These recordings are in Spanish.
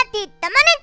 ratito,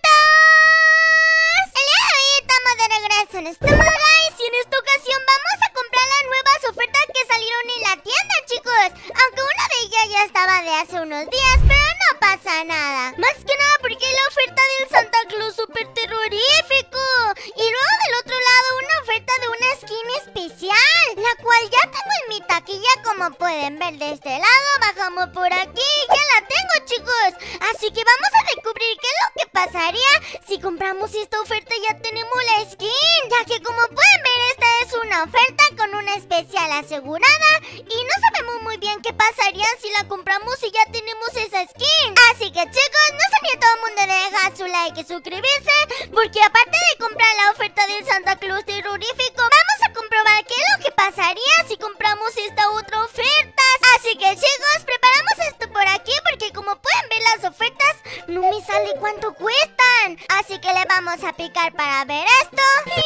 manitos. El día de hoy estamos de regreso en Stumble Guys y en esta ocasión vamos a comprar las nuevas ofertas que salieron en la tienda, chicos. Aunque una de ellas ya estaba de hace unos días, pero no pasa nada. Más que nada porque la oferta del Santa Claus súper terrorífico. Y luego del otro lado una oferta de una skin especial, la cual ya tengo en mi taquilla, como pueden ver de este lado. Bajamos por aquí, ya la tengo, chicos. Así que vamos a descubrir qué es lo que pasaría si compramos esta oferta y ya tenemos la skin, ya que como pueden ver esta es una oferta con una especial asegurada y no sabemos muy bien qué pasaría si la compramos y ya tenemos esa skin. Así que chicos, no se olviden todo el mundo de dejar su like y suscribirse, porque aparte de comprar la oferta del Santa Claus terrorífico, vamos a comprobar qué es lo que pasaría si compramos esta otra oferta. Así que chicos, preparamos esto por aquí porque como pueden ver las ofertas no me sale cuánto cuestan. Así que le vamos a picar para ver esto. Y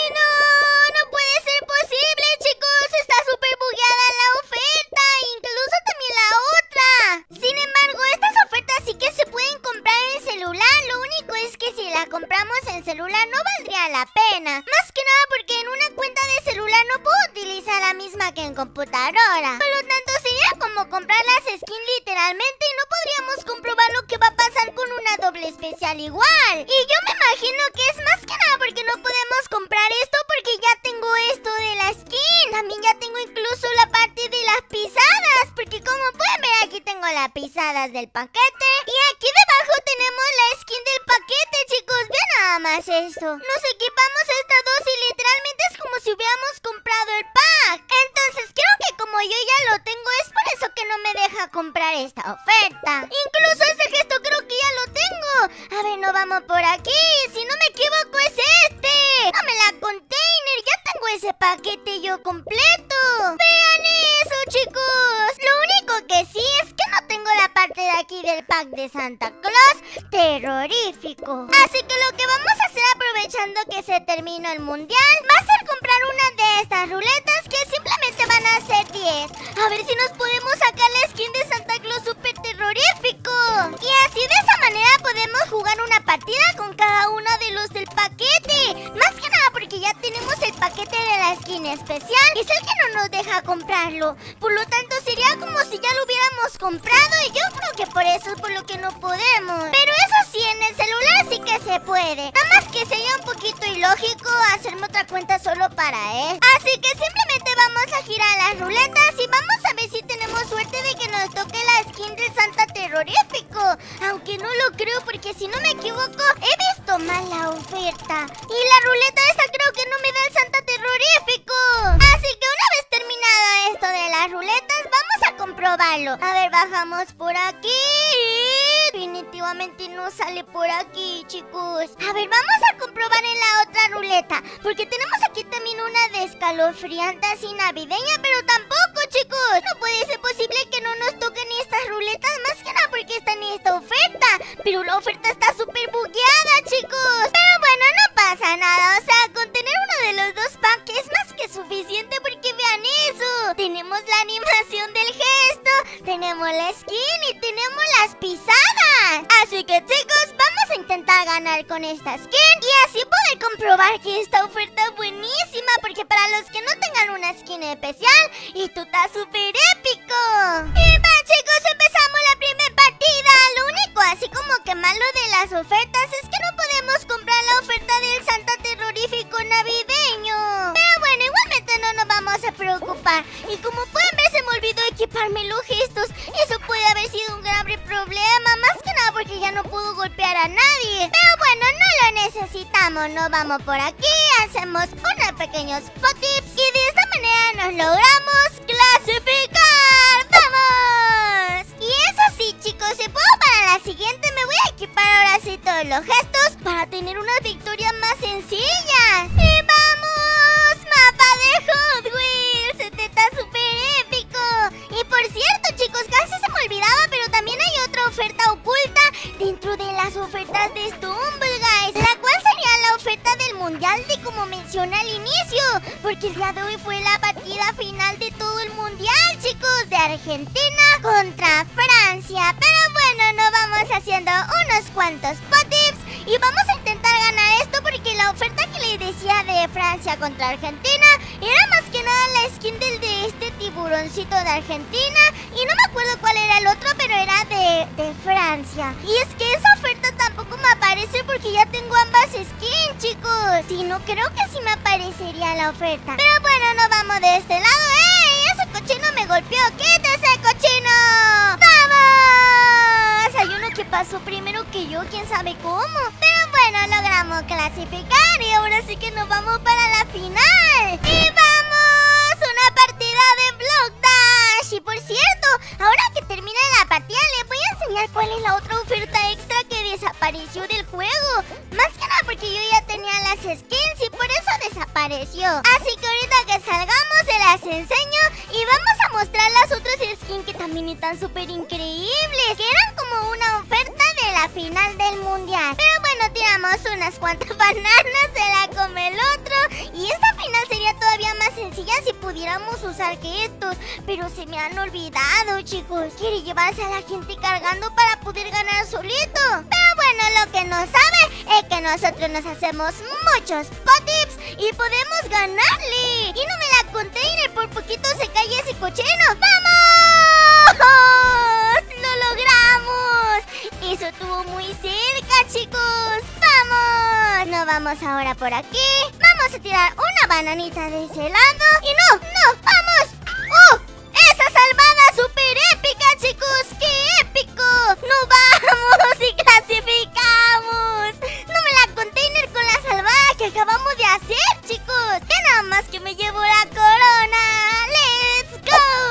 no puede ser posible, chicos. Está súper bugueada la oferta, incluso también la otra. Sin embargo, estas ofertas sí que se pueden comprar en celular. Lo único es que si la compramos en celular no valdría la pena. Más que nada porque en una cuenta de celular no puedo utilizar la misma que en computadora. Por lo tanto sería como comprar las skins literalmente y no podríamos comprobar lo que va a pasar con una doble especial igual. Y yo me imagino que es más que nada porque no podemos comprar esto porque ya tengo esto de la skin. También ya tengo incluso la parte de las pisadas, porque como pueden ver aquí tengo las pisadas del paquete y aquí debajo tenemos la skin del paquete, chicos. Vean nada más esto. Nos equipamos estas dos y literalmente es como si hubiéramos comprado el pack. Entonces creo que como yo ya lo tengo es por eso que no me deja comprar esta oferta. Incluso ese gesto creo que ya lo tengo. A ver, no vamos por aquí. Si no me equivoco es este. Dame la container. Ya tengo ese paquete yo completo. Vean eso, chicos. Lo único que sí es que no tengo la parte de aquí del pack de Santa Claus terrorífico. Así que lo que vamos a hacer aprovechando que se terminó el mundial va a ser comprar una de estas ruletas que simplemente van a ser 10. A ver si nos podemos sacar la skin de Santa Claus súper terrorífico. Y así de esa manera podemos jugar una partida con cada uno de los del paquete. Más que nada porque ya tenemos el paquete de la skin especial y es el que no nos deja comprarlo. Por lo tanto sería como si ya lo hubiéramos comprado y yo creo que por eso es por lo que no podemos. Pero eso sí, en el celular sí que se puede. Nada más que sería un poquito ilógico hacerme otra cuenta solo para él. Así que simplemente vamos a girar las ruletas y vamos a ver si tenemos suerte de que nos toque la skin del Santa terrorífico. Aunque no lo creo porque si no me equivoco he visto mal la oferta. Y la ruleta esta creo que no me da el Santa terrorífico. Así que una vez terminado esto de las ruletas vamos a comprobarlo. A ver, bajamos por aquí. Definitivamente no sale por aquí, chicos. A ver, vamos a comprobar en la otra ruleta, porque tenemos aquí también una de escalofriante así navideña, pero tampoco, chicos. No puede ser posible que no nos toquen estas ruletas, más que nada porque está en esta oferta. Pero la oferta está súper bugueada, chicos. Pero bueno, no pasa nada. O sea, con tener uno de los dos packs es más que suficiente, porque vean eso. Tenemos la animación del gesto, tenemos la skin y tenemos las pisadas. Así que chicos, vamos a intentar ganar con esta skin y así poder comprobar que esta oferta es buenísima, porque para los que no tengan una skin especial, esto está súper épico. Y va, chicos, empezamos la primera partida. Lo único así como que malo de las ofertas es que no podemos comprar la oferta del Santa terrorífico navideño. Pero bueno, igualmente no nos vamos a preocupar. Y como pueden ver, se me olvidó equiparme los gestos. Eso puede haber sido un grave problema, más que nada porque ya no puedo golpear a nadie. Pero bueno, no lo necesitamos. Nos vamos por aquí, hacemos unos pequeños spot tips y de esta manera nos logramos clasificar. ¡Vamos! Y eso sí, chicos, si puedo para la siguiente me voy a equipar ahora sí todos los gestos para tener unas victorias más sencillas. ¡Y vamos! ¡Mapa de Hot Wheels! ¡Este está súper épico! Y por cierto, chicos, casi se me olvidaba, pero también hay otra oferta oculta dentro de las ofertas de Stumble Guys, la cual sería la oferta del mundial de como mencioné al inicio, porque el día de hoy fue la partida final de todo el mundial, chicos, de Argentina contra Francia. Pero bueno, nos vamos haciendo unos cuantos spot tips Francia contra Argentina. Era más que nada la skin de este tiburoncito de Argentina. Y no me acuerdo cuál era el otro, pero era de Francia. Y es que esa oferta tampoco me aparece porque ya tengo ambas skins, chicos. Si no, creo que sí me aparecería la oferta. Pero bueno, nos vamos de este lado. ¡Ey! Ese cochino me golpeó. ¡Quítese, cochino! ¡Vamos! Hay uno que pasó primero que yo, quién sabe cómo. Pero bueno, logramos clasificar y ahora sí que nos vamos para la final. ¡Y vamos! ¡Una partida de Block Dash! Y por cierto, ahora que termine la partida les voy a enseñar cuál es la otra oferta extra que desapareció del juego. Más que nada porque yo ya tenía las skins y por eso desapareció. Así que ahorita que salgamos se las enseño y vamos a mostrar las otras skins que también están súper increíbles, que eran como una oferta de la final del mundial. Pero bueno, tiramos unas cuantas bananas, se la come el otro. Y esta final sería todavía más sencilla si pudiéramos usar que estos, pero se me han olvidado, chicos. Quiere llevarse a la gente cargando para poder ganar solito. Pero bueno, lo que no sabe es que nosotros nos hacemos muchos potips y podemos ganarle. Y no me la container, por poquito se cae ese cochino. ¡Vamos! ¡Lo logramos! Eso estuvo muy cerca, chicos. ¡Vamos! Nos vamos ahora por aquí. Vamos a tirar una bananita de ese lado. Y no, ¡vamos! ¡Oh! ¡Esa salvada súper épica, chicos! ¡Qué épico! ¡No vamos y clasificamos! ¡No me la container con la salvada que acabamos de hacer, chicos! ¡Que nada más que me llevo la corona! ¡Let's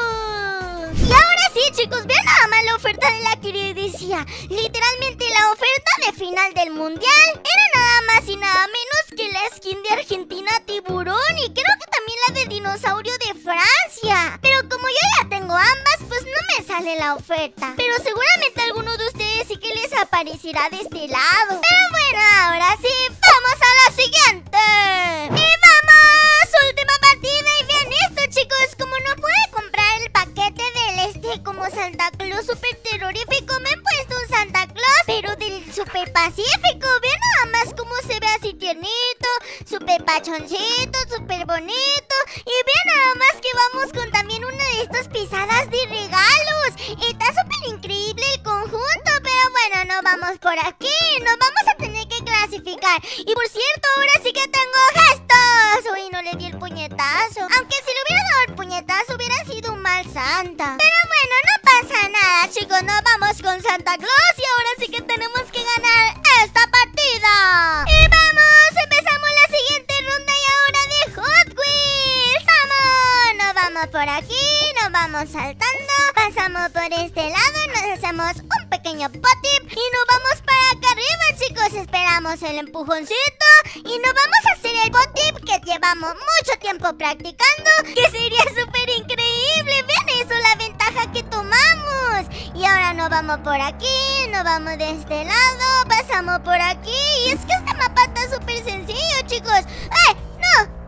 go! Y ahora sí, chicos, vean nada más la oferta de la que les decía. Literalmente la oferta de final del mundial era nada más y nada menos que la skin de Argentina tiburón y creo que también la de dinosaurio de Francia. Pero como yo ya tengo ambas, pues no me sale la oferta. Pero seguramente a alguno de ustedes sí que les aparecerá de este lado. Pero bueno, ahora sí, vamos a la siguiente. ¡Y vamos! Última partida y vean esto, chicos. Como no pude comprar el paquete del como Santa Claus super terrorífico, me he puesto un Santa Claus, pero del super pacífico. Vean nada más cómo se ve así tiernito, super pachoncito, super bonito. Y vean nada más que vamos con también una de estas pisadas de regalos. Está súper increíble el conjunto, pero bueno, no vamos por aquí. Nos vamos a tener que clasificar. Y por cierto, ahora sí que tengo gestos. Uy, no le di el puñetazo. Aunque si le hubiera dado el puñetazo hubiera sido un mal Santa. Pero bueno, no pasa nada, chicos. Nos vamos con Santa Claus y ahora sí que tenemos que ganar esta partida. Y vamos, empezamos la siguiente ronda y ahora de Hot Wheels. ¡Vamos! Nos vamos por aquí, nos vamos saltando, pasamos por este lado, nos hacemos un pequeño potip y nos vamos para acá arriba, chicos. Esperamos el empujoncito y nos vamos a hacer el potip que llevamos mucho tiempo practicando, que sería súper increíble. Vean eso, la ventaja que tomamos. Y ahora nos vamos por aquí, nos vamos de este lado, pasamos por aquí. Y es que este mapa está súper sencillo, chicos. ¡Eh! ¡No!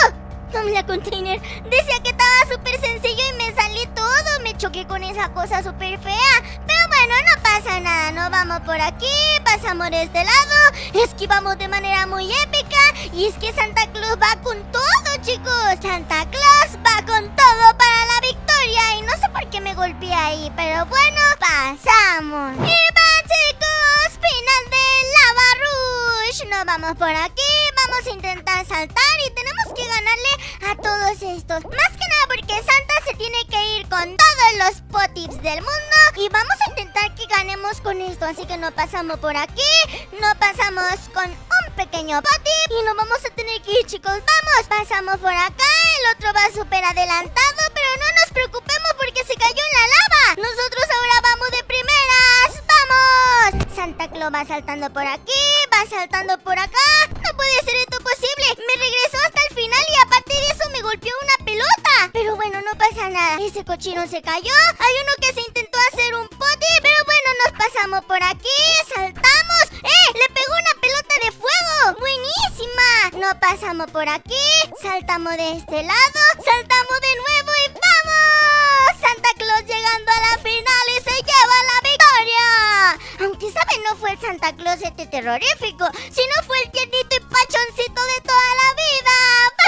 No me la container. Decía que estaba súper sencillo y me salí todo. Me choqué con esa cosa súper fea. Pero bueno, no pasa nada. Nos vamos por aquí, pasamos de este lado, esquivamos de manera muy épica. Y es que Santa Claus va con todo, chicos. Santa Claus va con todo para la victoria. Y no sé por qué me golpeé ahí, pero bueno, pasamos. Y va, chicos, final de Lava Rush. Nos vamos por aquí, vamos a intentar saltar y tenemos que ganarle a todos estos. Más que nada porque Santa se tiene que ir con todos los potips del mundo. Y vamos a intentar que ganemos con esto. Así que nos pasamos por aquí, nos pasamos con un pequeño potip y nos vamos a tener que ir, chicos. Vamos, pasamos por acá, el otro va súper adelantado, pero no nos preocupemos porque se cayó en la lava. Nosotros ahora vamos de primeras. ¡Vamos! Santa Claus va saltando por aquí, va saltando por acá. No puede ser esto posible. Me regresó hasta el final y aparte de eso me golpeó una pelota. Pero bueno, no pasa nada. Ese cochino se cayó. Hay uno que se intentó hacer un potip, pero bueno, nos pasamos por aquí, saltamos. Le pegó una pelota de fuego. Buenísima. Nos pasamos por aquí, saltamos de este lado, saltamos de nuevo y ¡vamos! Santa Claus llegando a la final y se lleva la victoria. Aunque saben, no fue el Santa Claus este terrorífico, sino fue el tiernito y pachoncito de toda la vida.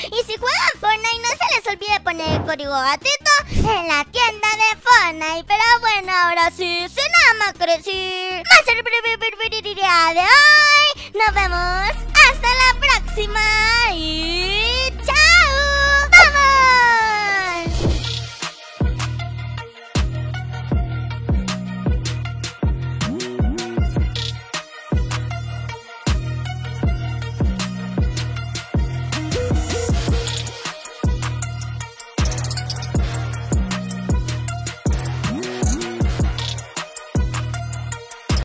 Y si juegan Fortnite, no se les olvide poner el código gatito en la tienda de Fortnite. Pero bueno, ahora sí, sin nada más que decir, más el día de hoy. Nos vemos hasta la próxima.